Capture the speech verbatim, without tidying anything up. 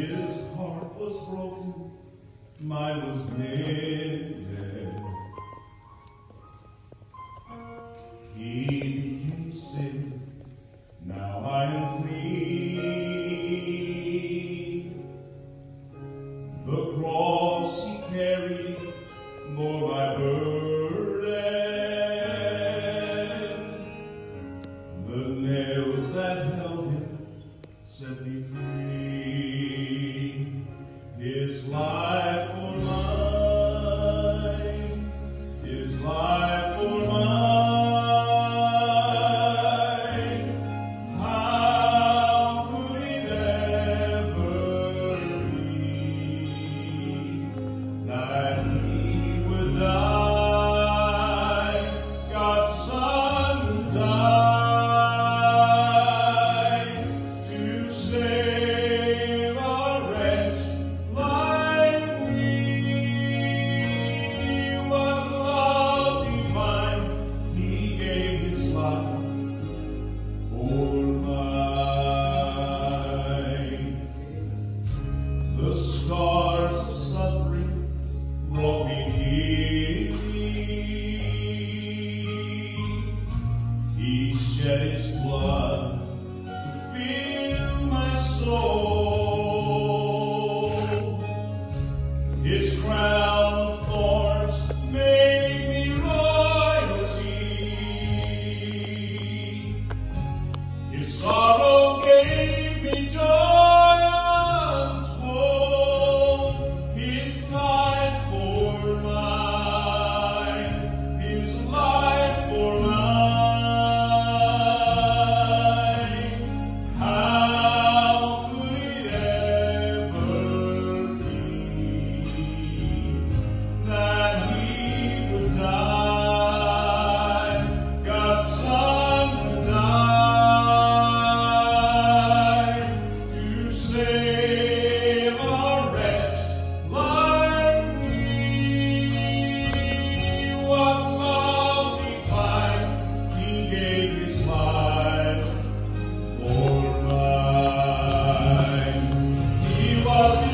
His heart was broken, mine was mended. He became sin, now I am clean. The cross he carried bore my burden. The nails that held him set me free. His life for mine, His life for mine. How could it ever be that He would die, God's Son would die to save a wretch like me? What love divine, He gave His life for mine. The scars of suffering brought me healing. He shed His blood to fill my soul. His crown of thorns made me royalty. His sorrow gave me joy untold. His life for mine, His life for mine. How could it ever be that He would die, God's Son would die to save a wretch like me? What love divine, He gave His life for mine. He was